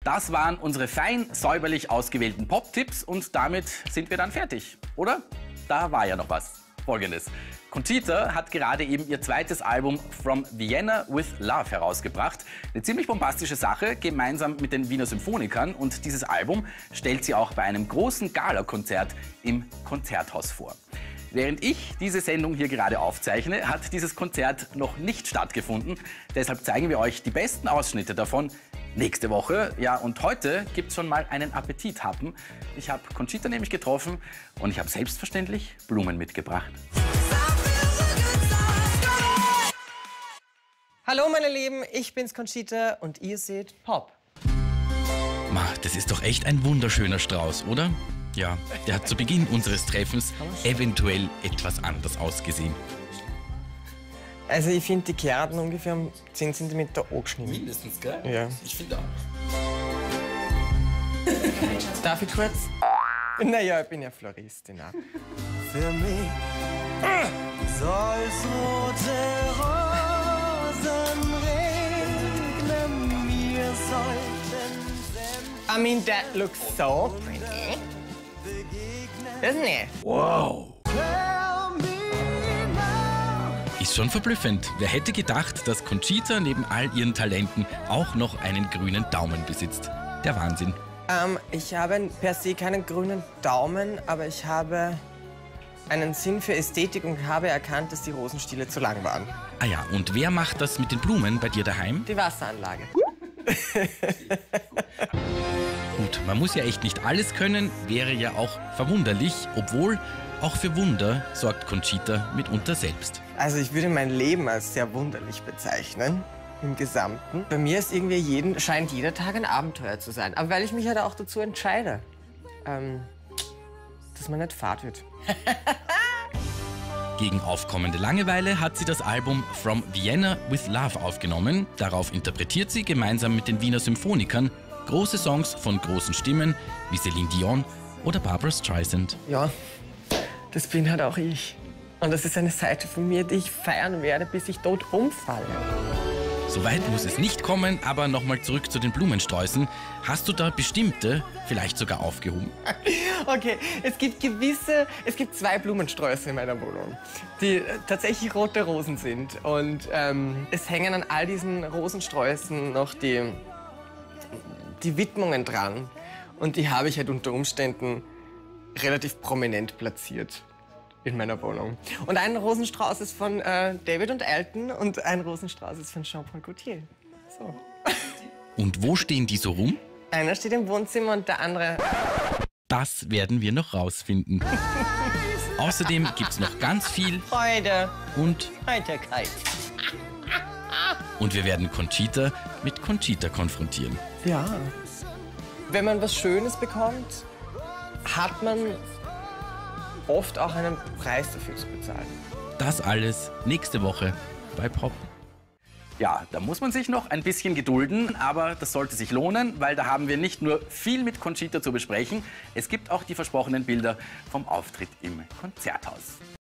Das waren unsere fein säuberlich ausgewählten Pop-Tipps und damit sind wir dann fertig, oder? Da war ja noch was. Folgendes. Conchita hat gerade eben ihr zweites Album From Vienna with Love herausgebracht. Eine ziemlich bombastische Sache, gemeinsam mit den Wiener Symphonikern. Und dieses Album stellt sie auch bei einem großen Galakonzert im Konzerthaus vor. Während ich diese Sendung hier gerade aufzeichne, hat dieses Konzert noch nicht stattgefunden. Deshalb zeigen wir euch die besten Ausschnitte davon nächste Woche. Ja, und heute gibt's schon mal einen Appetithappen. Ich habe Conchita nämlich getroffen und ich habe selbstverständlich Blumen mitgebracht. Hallo meine Lieben, ich bin's Conchita und ihr seht Pop. Das ist doch echt ein wunderschöner Strauß, oder? Ja, der hat zu Beginn unseres Treffens eventuell etwas anders ausgesehen. Also ich finde, die Kerne ungefähr um 10 cm angeschnitten. Mindestens, gell? Ja. Ich finde auch. Darf ich kurz? Naja, ich bin ja Floristin. Auch. Für mich soll's rote Rosen regnen, wir sollten I mean, that looks so pretty. Isn't it? Wow! Ist schon verblüffend. Wer hätte gedacht, dass Conchita neben all ihren Talenten auch noch einen grünen Daumen besitzt? Der Wahnsinn. Ich habe per se keinen grünen Daumen, aber ich habe einen Sinn für Ästhetik und habe erkannt, dass die Rosenstiele zu lang waren. Ah ja, und wer macht das mit den Blumen bei dir daheim? Die Wasseranlage. Gut, man muss ja echt nicht alles können, wäre ja auch verwunderlich, obwohl auch für Wunder sorgt Conchita mitunter selbst. Also ich würde mein Leben als sehr wunderlich bezeichnen, im Gesamten. Bei mir ist irgendwie scheint jeder Tag ein Abenteuer zu sein. Aber weil ich mich halt auch dazu entscheide, dass man nicht fad wird. Gegen aufkommende Langeweile hat sie das Album From Vienna with Love aufgenommen. Darauf interpretiert sie gemeinsam mit den Wiener Symphonikern große Songs von großen Stimmen wie Celine Dion oder Barbra Streisand. Ja, das bin halt auch ich. Und das ist eine Seite von mir, die ich feiern werde, bis ich tot umfalle. Soweit muss es nicht kommen, aber nochmal zurück zu den Blumensträußen. Hast du da bestimmte, vielleicht sogar aufgehoben? Okay, es gibt 2 Blumensträuße in meiner Wohnung, die tatsächlich rote Rosen sind. Und es hängen an all diesen Rosensträußen noch die Widmungen dran. Und die habe ich halt unter Umständen relativ prominent platziert in meiner Wohnung. Und ein Rosenstrauß ist von David und Elton und ein Rosenstrauß ist von Jean-Paul Gaultier. So. Und wo stehen die so rum? Einer steht im Wohnzimmer und der andere... Das werden wir noch rausfinden. Außerdem gibt's noch ganz viel Freude und Heiterkeit. Und wir werden Conchita mit Conchita konfrontieren. Ja. Wenn man was Schönes bekommt, hat man oft auch einen Preis dafür zu bezahlen. Das alles nächste Woche bei Pop. Ja, da muss man sich noch ein bisschen gedulden, aber das sollte sich lohnen, weil da haben wir nicht nur viel mit Conchita zu besprechen, es gibt auch die versprochenen Bilder vom Auftritt im Konzerthaus.